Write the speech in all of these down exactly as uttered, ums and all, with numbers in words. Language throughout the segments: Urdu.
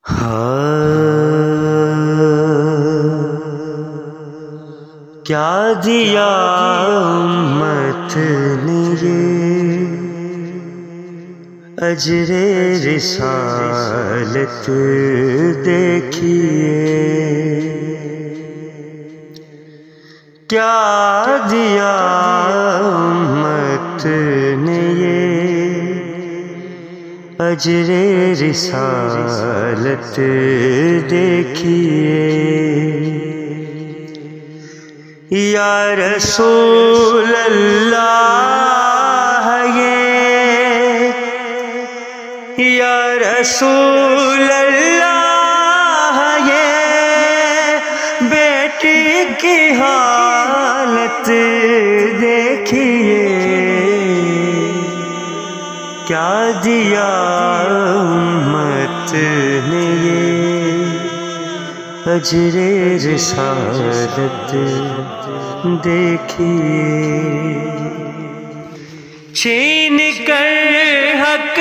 کیا دیا امت نے یہ اجر رسالت دیکھیے، کیا دیا امت نے یہ اجر رسالت دیکھیے۔ یا رسول اللہ یہ، یا رسول اللہ یہ بیٹی کی حالت دیکھیے، کیا دیا امت نے یہ اجر رسالت دیکھیے۔ چھین کر حق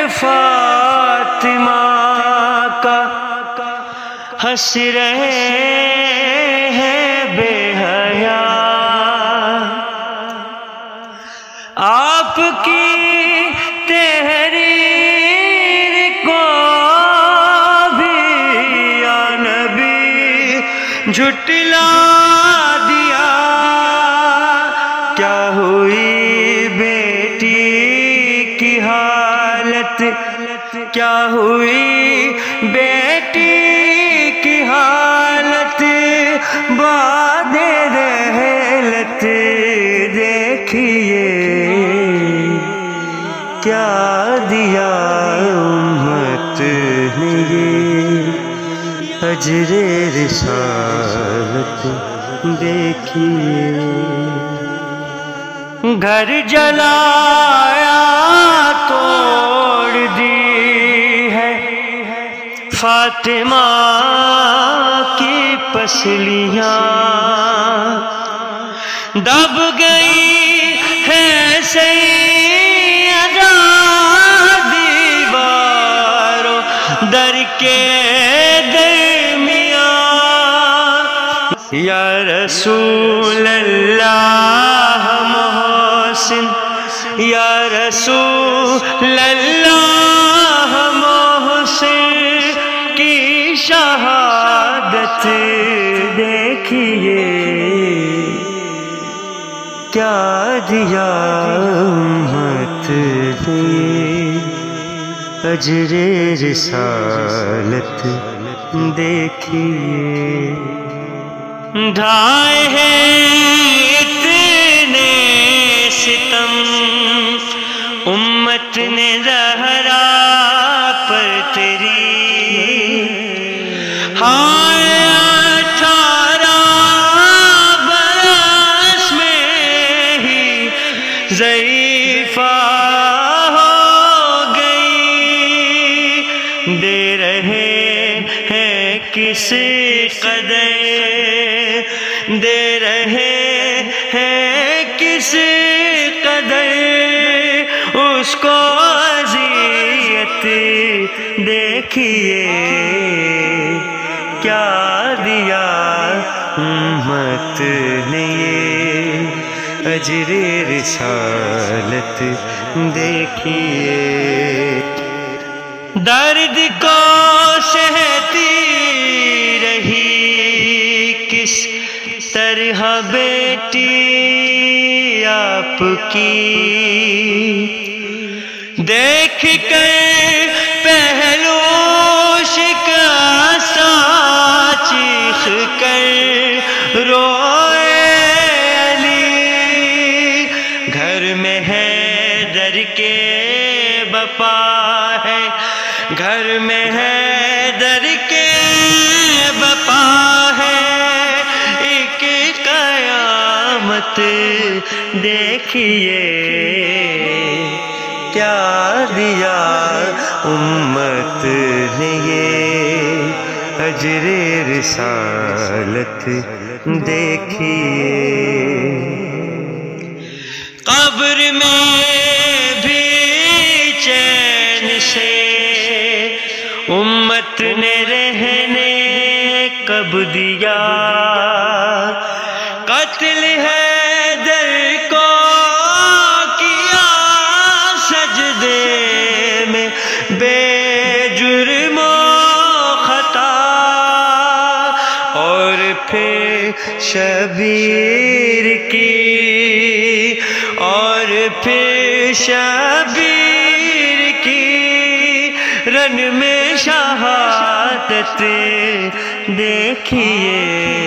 فاطمہ کا ہنس رہے ہیں بے حیا، آپ کی تحریر کو بھی یا نبی جھٹلا دیا، کیا ہوئی بیٹی کی حالت، کیا ہوئی بیٹی کی حالت، بعد رحلت دیکھیے، کیا دیا امت نے یہ اجر رسالت دیکھیے۔ گھر جلایا توڑ دی ہے فاطمہ کی پسلیاں، دب گئی ہے سیدہ دیواروں در کے درمیان۔ یا رسول اللہ محسن، یا رسول اللہ محسن کی شہادت دیکھیے، کیا دیا امت نے اجر رسالت دیکھیے۔ ڈھائے ہیں اتنے ستم امت نے زہرا پر تیری، ہائے اٹھارہ برس میں ہی ضعیفہ ہو گئی، دے رہے ہیں کس قدر، دے رہے ہیں کس قدر اس کو اذیت دیکھیے، کیا دیا امت نے یہ اجر رسالت دیکھیے۔ درد کو سہتی رہی کس طرح بیٹی آپ کی، دیکھ کر پہلو شکستہ چیخ کر روئے علی، گھر میں ہے در کے بپا ہے، گھر میں ہے در کے بپا ہے، ایک قیامت دیکھیے، کیا دیا امت نے یہ اجر رسالت دیکھیے۔ قبر میں بھی چین سے امت امت نے رہنے کب دیا، قتل حیدر کو کیا سجدے میں بے جرم و خطا، اور پھر شبیر کی اور پھر شبیر کی رن میں شہادت دیکھیے،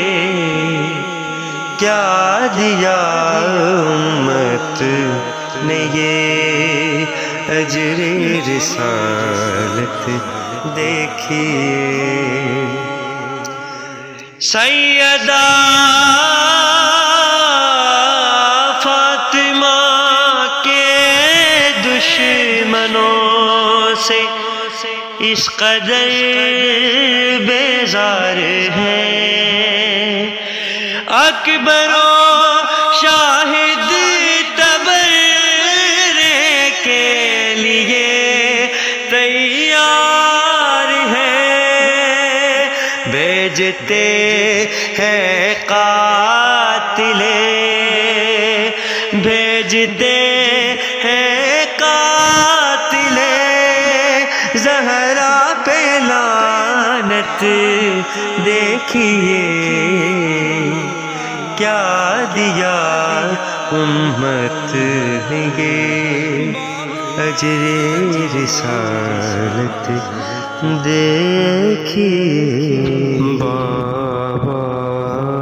کیا دیا امت نے یہ اجر رسالت دیکھیے۔ سیدہ فاطمہ کے دشمنوں سے اس قدر بیزار ہیں، اکبر و شاہد تبرے کے لیے تیار ہیں، بھیجتے ہیں قاتل بھیجتے ہیں قاتل زہرا پہ لعنت دیکھیے، کیا دیا امت نے یہ اجر رسالت دیکھیے۔ بابا